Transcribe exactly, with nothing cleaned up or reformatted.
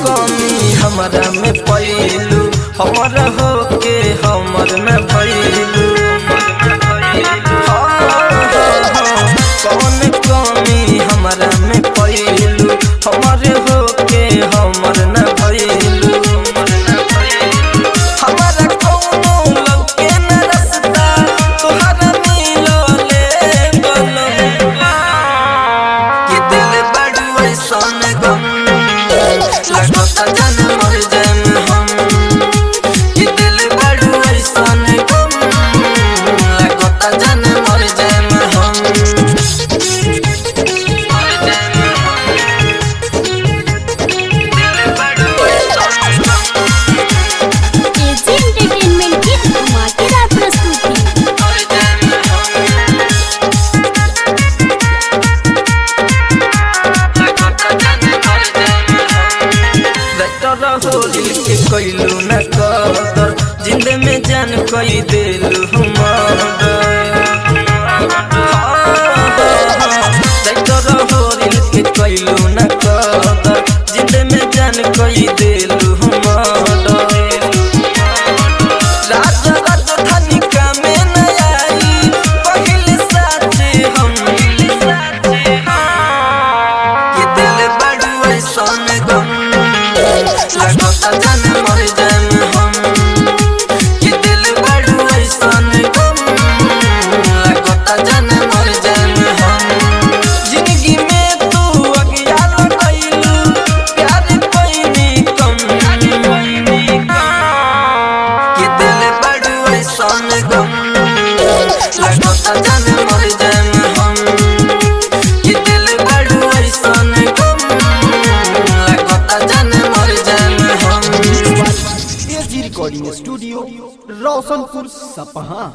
कमी हमरा में पैलू हमर हो के हमर में भैलू कौन कमी हमरा में पैलू हमर हो के हमर न भैलू हमारा कौनो लौके न रस्ता तोहरा मिलले बोलो कि दिल बड़ू ऐसन गम लगता जान मर जाएम हम कि दिल बड़ू ऐसन गम लगता जान मर जाएम हम मर जाएम हम एजी एंटरटेनमेंट की धमाकेदार प्रस्तुति। के कैलू न कदर जिंद में जान कई दिलू के कैलू न कदर जिंद में जान कई दिलू राजा राजधानी का में न आई पहले साथे हम ये दिल बड़ू ऐसन गम लगता जान मर जाएम हम कि दिल बड़ू ऐसन गम लगता जान मर जाएम हम जिंदगी में तू अज्ञान कैलू प्यार पैनी कम कि दिल बड़ू ऐसन गम लगता जान मर जाएम हम कि दिल बड़ू ऐसन गम लगता जान मर जाएम हम। एजी रिकॉर्डिंग स्टूडियो रोशनपुर सपहा।